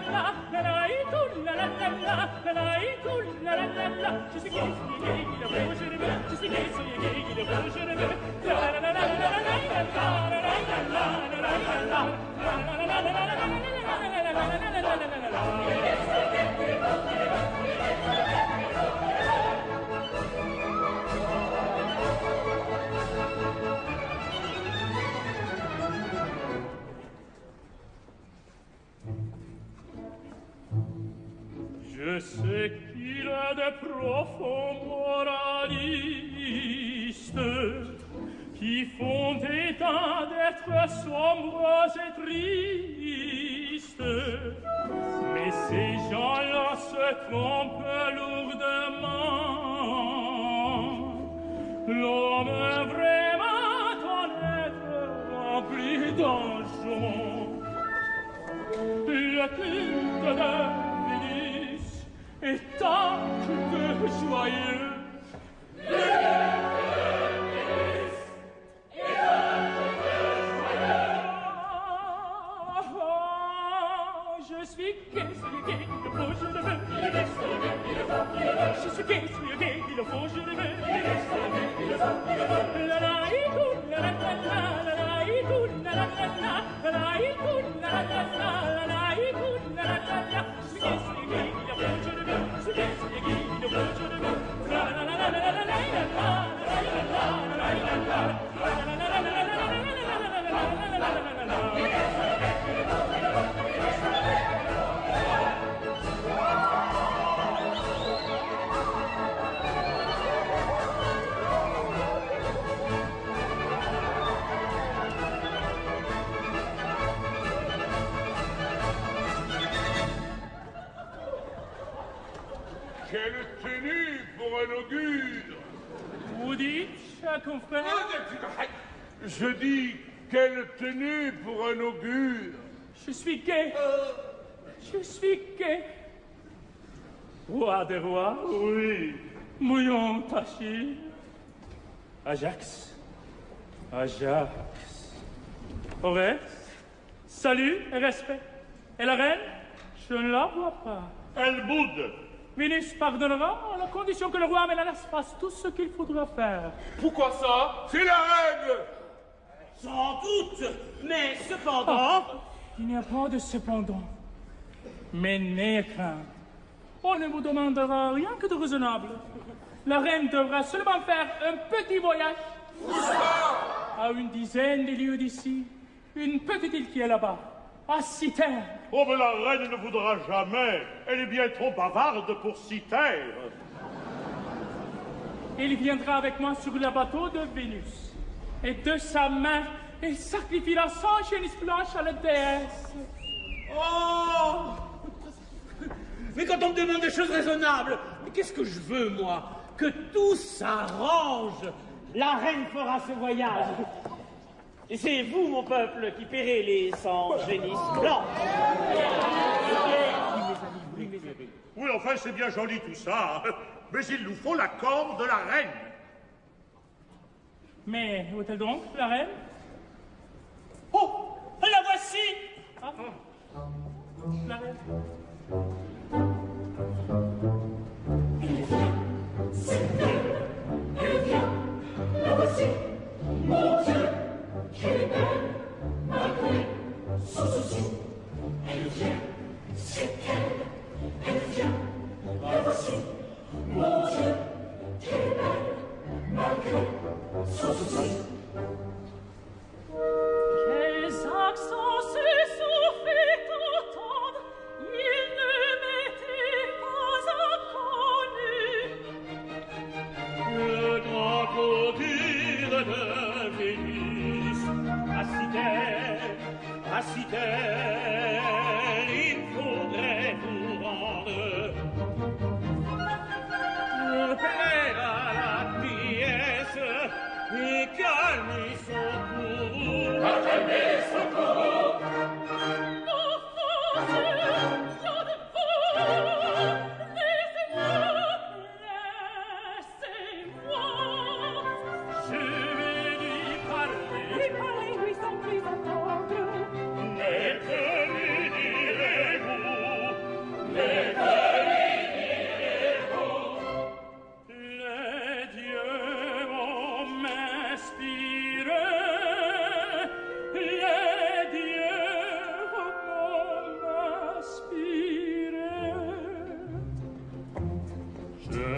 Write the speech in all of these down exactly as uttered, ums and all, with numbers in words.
Je sais qu'il a de profonds moralistes qui font état d'être sombres et tristes. Mais ces gens-là se trompent lourdement. L'homme vraiment honnête rempli d'enjons. Le culte de Vénus est un culte joyeux. Le culte de Vénus est un culte joyeux. Je suis gay, suis gay, il le faut, je le veux. Il est gay, suis gay, il le faut, il le veut. Je suis gay, suis gay, il le faut, je le veux. Il est gay, suis gay, il le faut, il le veut. La la itou, la la la la, la la itou, la la la la, la la itou, la la la la, la la itou, la la la la. Je suis gay, suis gay, il le faut, je le veux. Je suis gay, suis gay, il le faut, je le veux. La la la la la la la la, la la la la la, Quelle tenue pour un augure! Vous dites, cher confrère? Je dis, quelle tenue pour un augure! Je suis gai. Je suis gai. Roi des rois? Oui. Mouillon taché. Ajax. Ajax. Oreste. Salut et respect. Et la reine? Je ne la vois pas. Elle boude. Vénus pardonnera à la condition que le roi Mélalas fasse tout ce qu'il faudra faire. Pourquoi ça? C'est la règle. Sans doute, mais cependant... Oh, il n'y a pas de cependant. Mais n'ayez crainte. On ne vous demandera rien que de raisonnable. La reine devra seulement faire un petit voyage. Où ça? À une dizaine de lieues d'ici. Une petite île qui est là-bas. À Cythère. Oh, mais la reine ne voudra jamais. Elle est bien trop bavarde pour Cythère. Il viendra avec moi sur le bateau de Vénus. Et de sa main, il sacrifiera cent génisses blanches à la déesse. Oh! Mais quand on me demande des choses raisonnables, mais qu'est-ce que je veux, moi? Que tout s'arrange. La reine fera ce voyage. Et c'est vous, mon peuple, qui paierez les cent génisses blanches. Oui, enfin, c'est bien joli tout ça. Mais il nous faut l'accord de la reine. Mais où est-elle donc, la reine? Oh! La voici! Ah. La reine. Elle vient, c'est elle. Elle vient, la voici. Mon Dieu, qu'elle est belle, malgré son souci. Elle vient, c'est elle. Elle vient, la voici. Mon Dieu, qu'elle est belle, malgré son souci. Quels accents se sont fait entendre, il ne m'était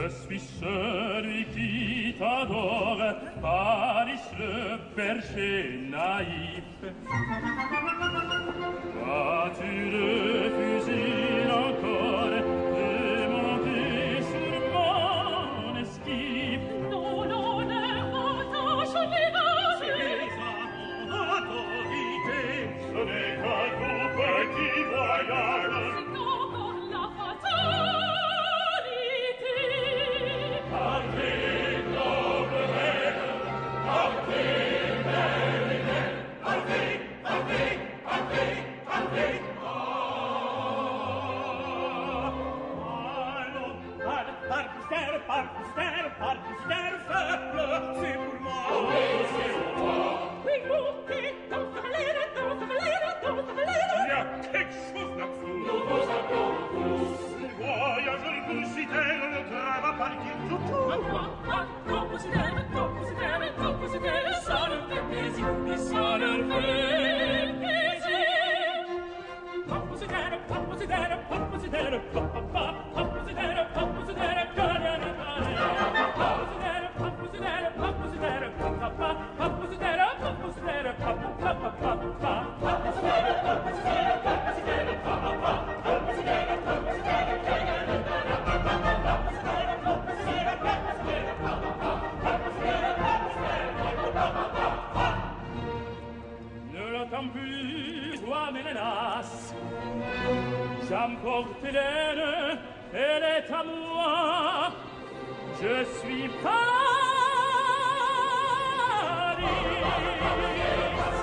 Je suis celui qui t'adore, Paris le berger naïf. As-tu refusé encore de monter sur mon esquif? Non, non, ne m'attache les vaches. Ce n'est qu'un tout petit voyage. C'est encore la fatalité. Partez, noble reine, partez, belle et belle, partez, partez, partez, partez. Allons, par, par mystère, par mystère, par mystère faible, c'est pour moi. Oui, c'est pour moi. Oui, montez, dans sa valère, dans sa valère, dans sa valère. Il y a quelque chose là-dessous. Nous vous appelons tous. Le voyageur publicitaire ne crève à partir tout tout. Compositaire, compositaire, compositaire, ça leur fait plaisir, et ça leur fait plaisir. Compositaire, compositaire, compositaire, papa, compositaire, compositaire, carrière, compositaire, compositaire, compositaire, papa, compositaire, compositaire, papa, papa, papa, compositaire, compositaire, compositaire, papa, compositaire, compositaire, carrière, compositaire, compositaire, compositaire, papa, compositaire, compositaire, papa. Ne l'attends plus, toi, Mélénas. J'emporte Hélène, elle est à moi. Je suis Paris.